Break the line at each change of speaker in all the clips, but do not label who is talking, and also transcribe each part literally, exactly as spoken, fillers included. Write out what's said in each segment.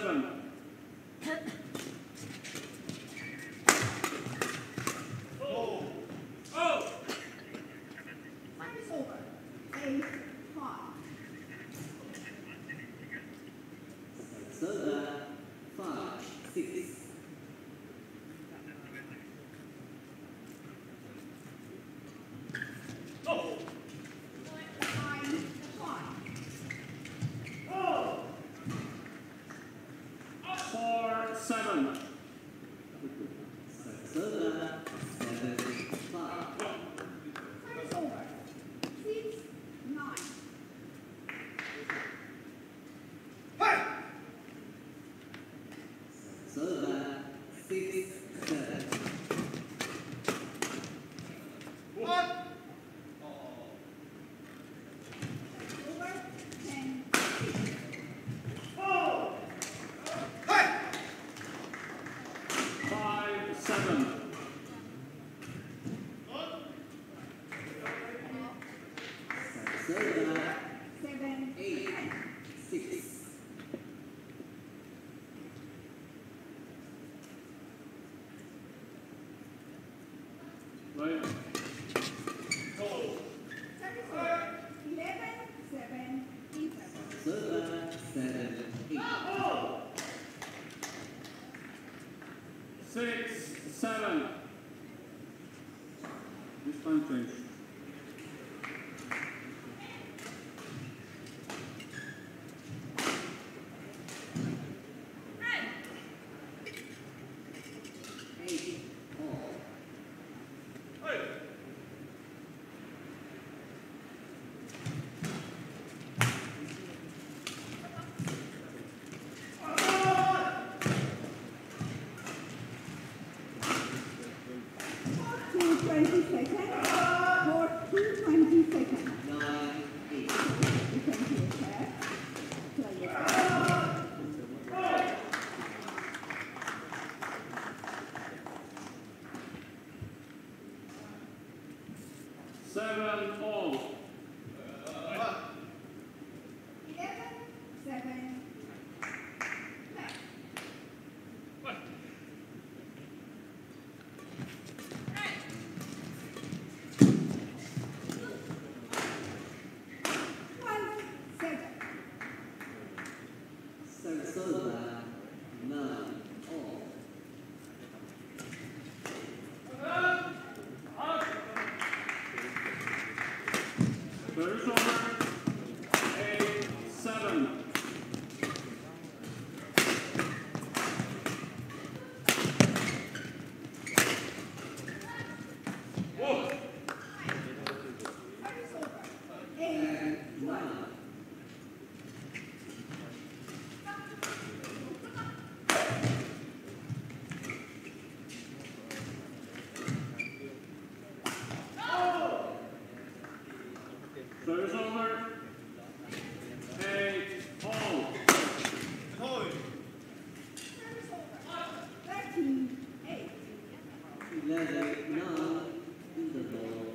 seven.
Oh.
Oh.
Service over. Eight, five.
Serve five, six.
Oh.
Nine, five.
Oh.
Four, seven.
Serve seven, five.
Service over. Six, nine.
Hey.
Serve six, seven.
One.
Over. Ten, six.
Oh. Hey.
Five, seven.
Serve
Seven,
eight,
ten.
six.
Right.
Oh.
Service over. Eleven, seven, interval.
Serve seven, eight.
Oh.
Six, seven. This time change.
Eight, all.
Hey.
Two, twenty seconds. Four, two, twenty seconds.
Nine, eight.
You can do it, sir. Play it.
Seven, all.
Eleven, seven, play. One, seven.
Serve nine, all.
Service over. Eight, seven.
Whoa.
Service over. Eight,
Nine.
Service over. Eight, all.
Oh.
service over. Thirteen, eight.
Eleven, nine. Interval.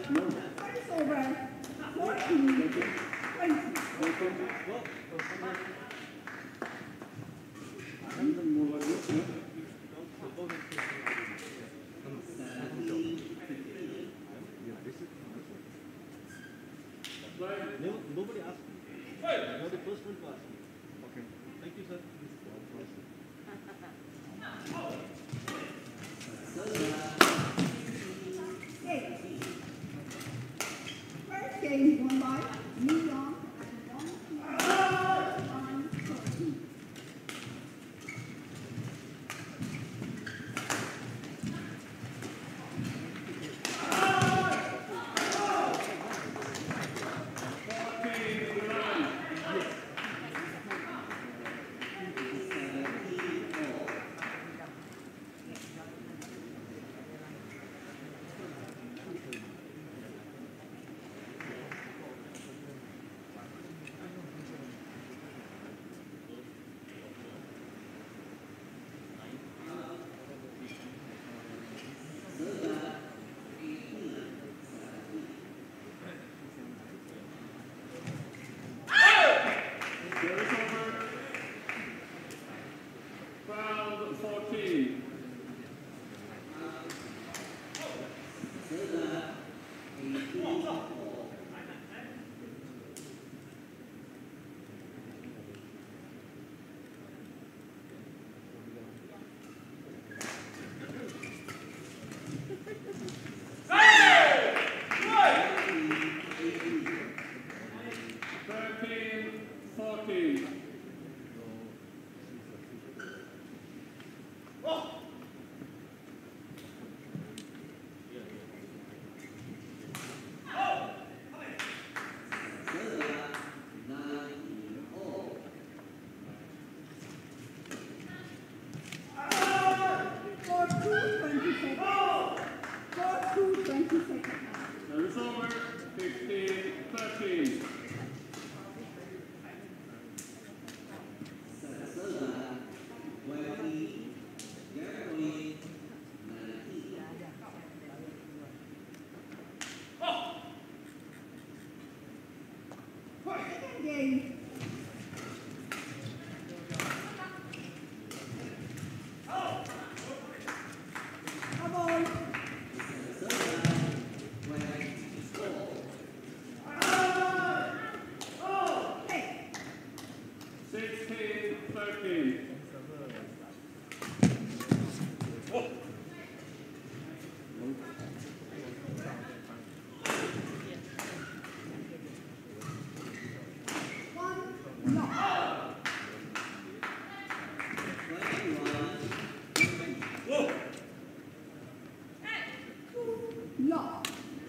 Service over. fourteen twenty.
No, nobody asked me. You're the first one to ask me. Okay. Thank you, sir.
Eight. First game won by New York at one thirteen.
Service over. Round fourteen. Thirteen, fourteen.
Four two twenty seconds. Four two twenty seconds.
Service over. Fifteen, thirteen.
Second game. Come on. Hey.
Sixteen, thirteen.
One lock. Two lock.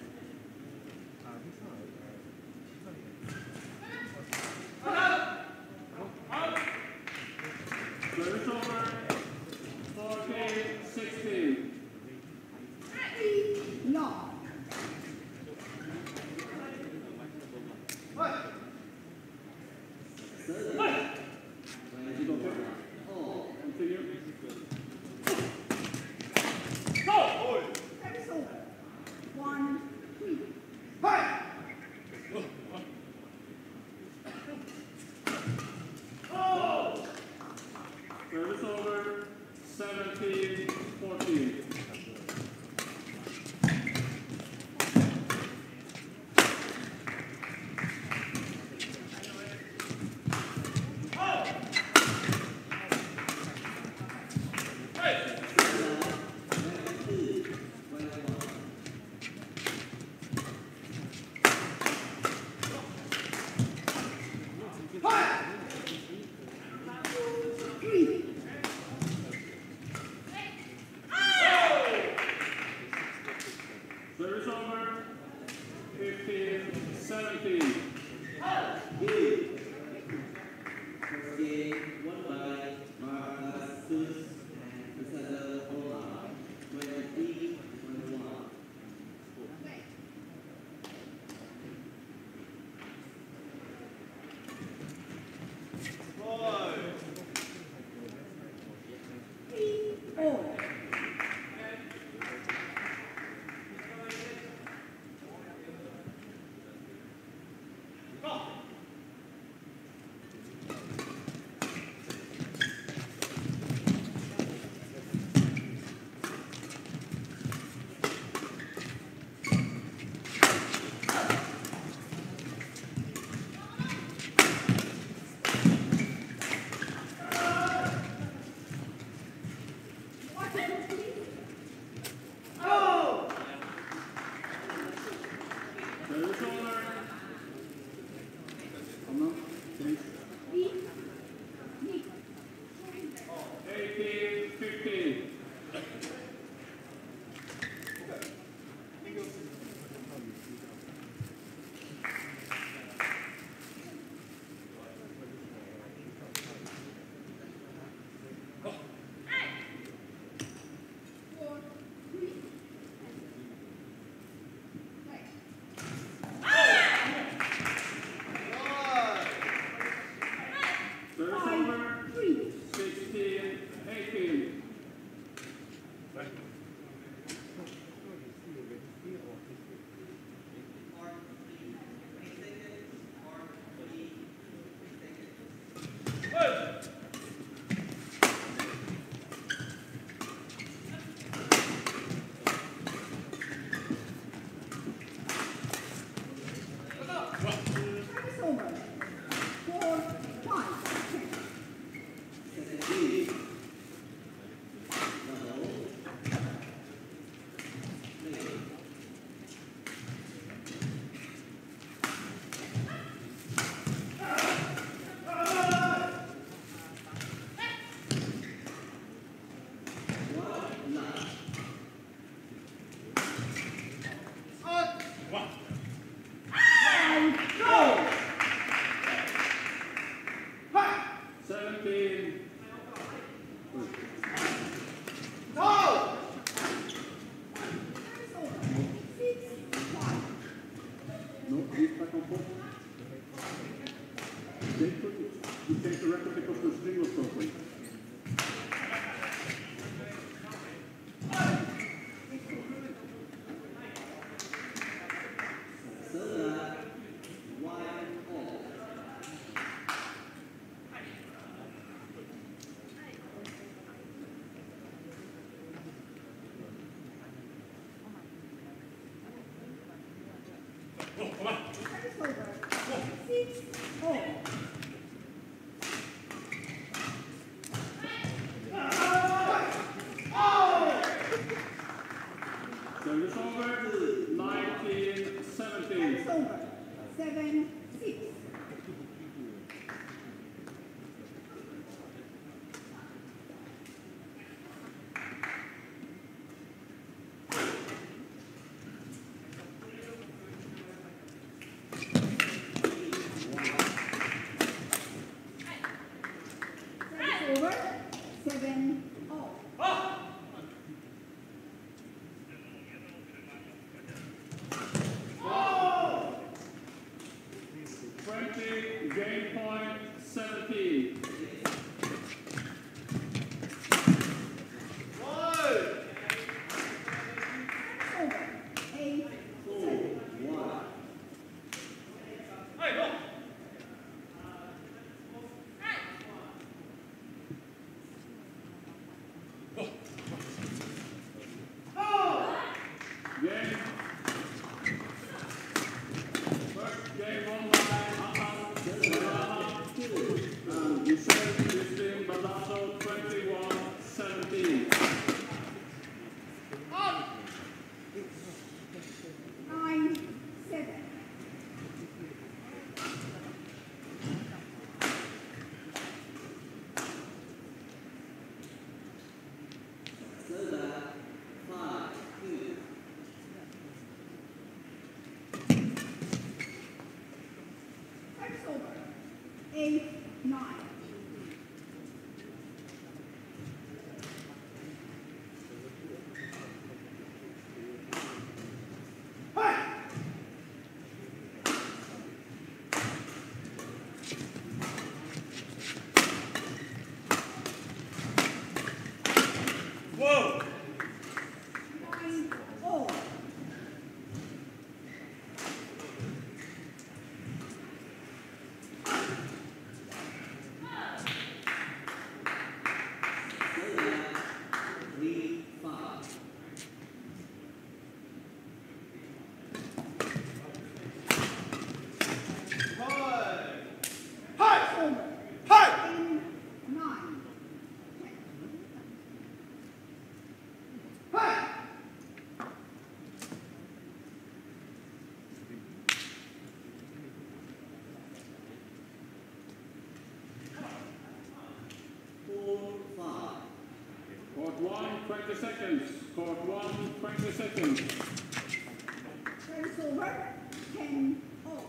Service over. Fourteen, sixteen.
Three lock.
Continue.
Service over. One three.
Service over. Seventeen, fourteen.
Three.
Service over. Fifteen, seventeen.
Three all.
back on foot. They took it. He changed the record because the string was broken.
Soda, one all.
Service over. Six all.
Service over. nineteen seventeen.
Service over. Seven six. Service over. Seven all.
twenty, game point, seventeen.
Over. Eight seven.
One.
Game. First game online, Ahmad, and Hussein fifteen, Baldasso twenty-one, seventeen.
Nine seven.
Soda, five, two.
Service over. Eight nine.
Whoa!
Nine all.
Soda, three, five.
Over. Ten nine.
Four, five.
Court one, twenty seconds. Court one, twenty seconds.
Service over. Ten all.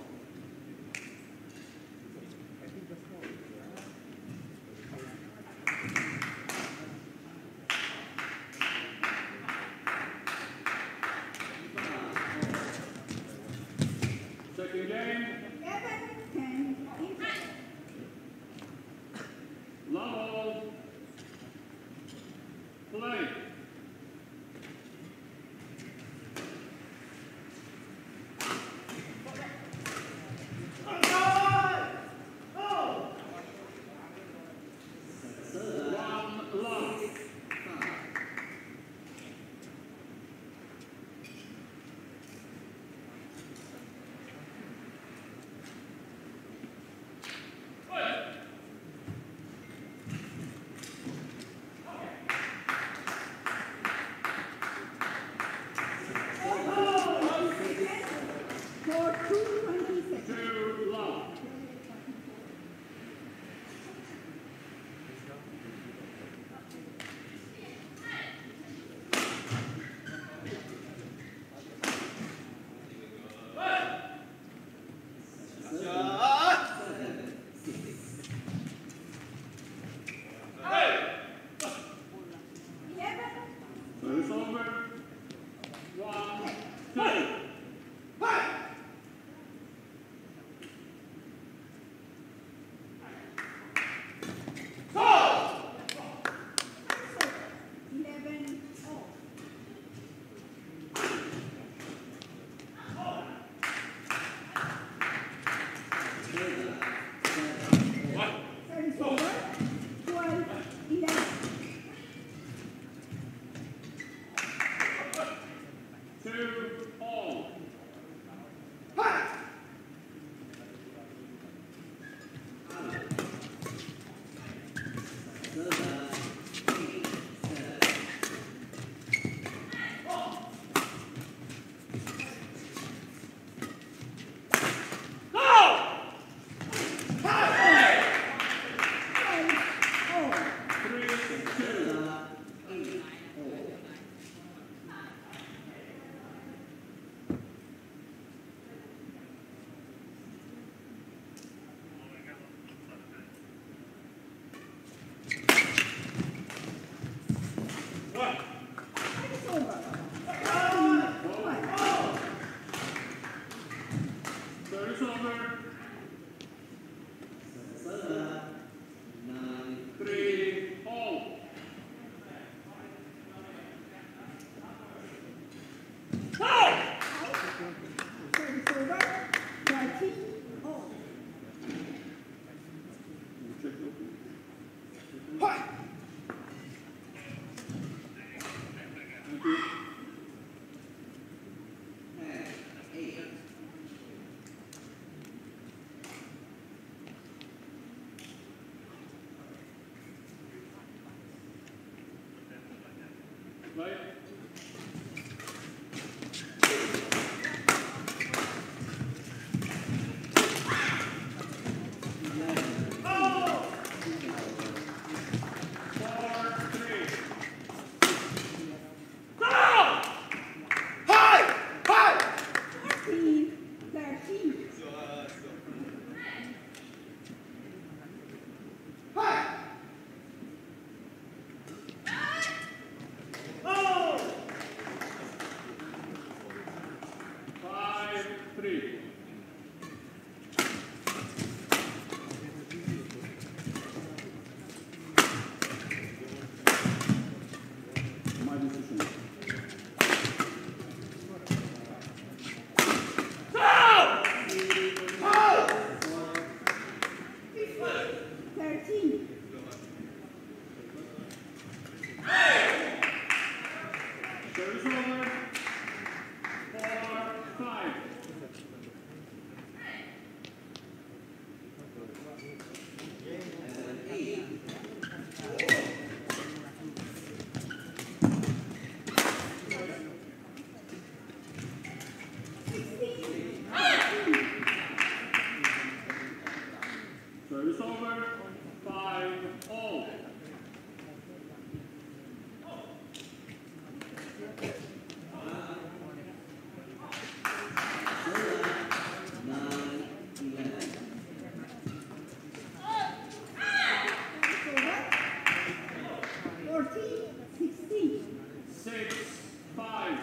Second game,
Eleven ten equal.
love all. Play. Service over.
Serve. Nine.
Three, all.
Service over. thirteen all.
Check open. Thank you.
Ten. Eight.
Right. Four, three.
fourteen, thirteen.
Five, three. My decision.
thirteen.
Service over. Four, five. Service over. Five, all.
Nine. Eleven.
fourteen, sixteen.
Six, five.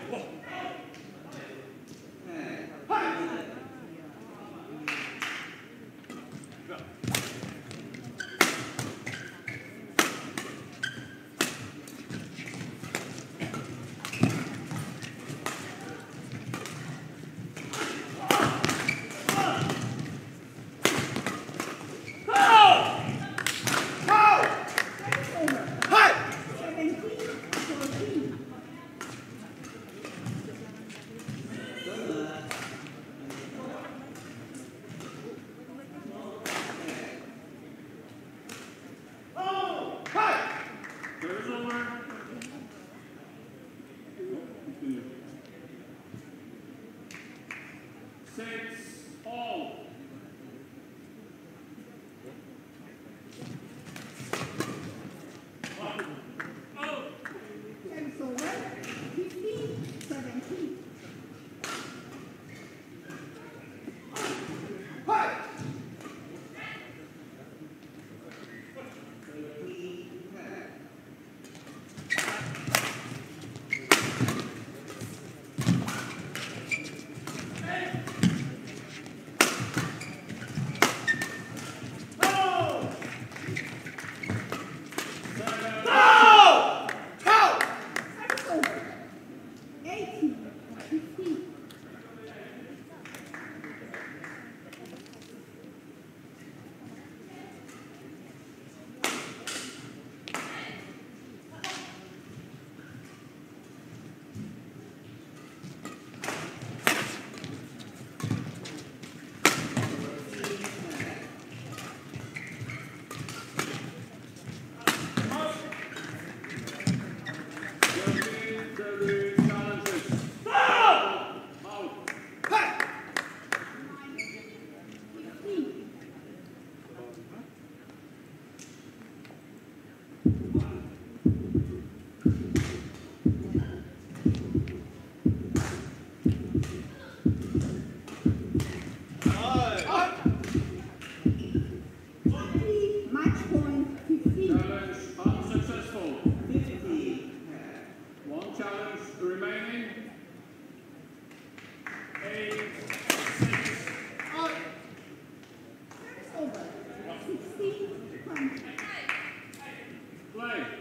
Ten. Eleven.
seventeen, fourteen.
Service over. No, continue. Six, all.
Service over. fifteen, seventeen.
Play.